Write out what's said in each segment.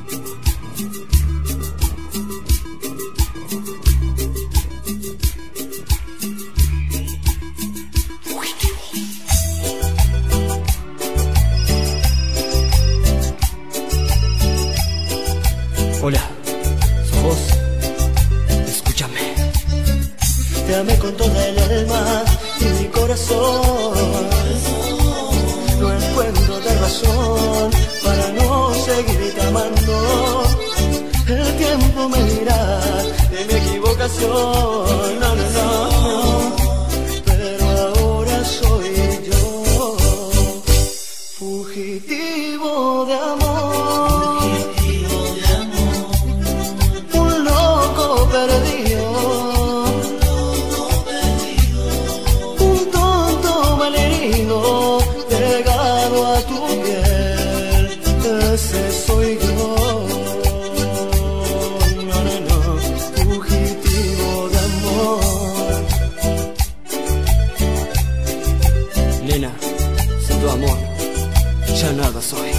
Hola, ¿sos vos? Escúchame. Te amé con toda el alma y mi corazón. No encuentro de razón para no seguirte amando. El tiempo me dirá de mi equivocación. No, no, no, pero ahora soy yo, fugitivo de amor. Perdido, un tonto malherido, pegado a tu piel, ese soy yo. No, no, no, fugitivo de amor. Nena, sin tu amor, ya nada soy.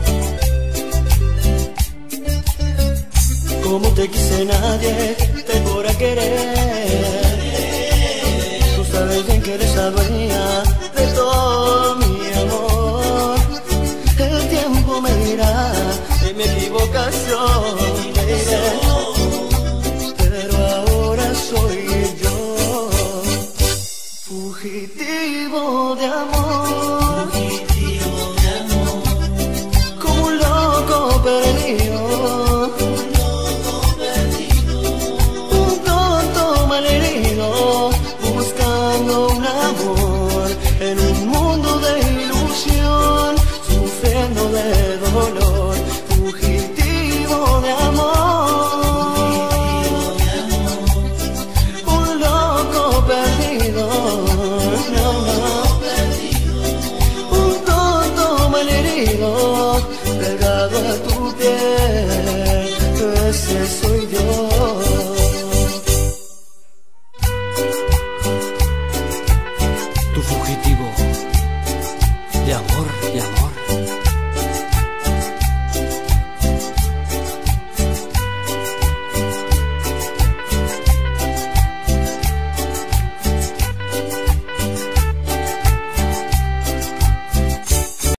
Como te quise nadie te podrá querer. Tú sabes bien que eres la dueña de todo mi amor. El tiempo me dirá de mi equivocación.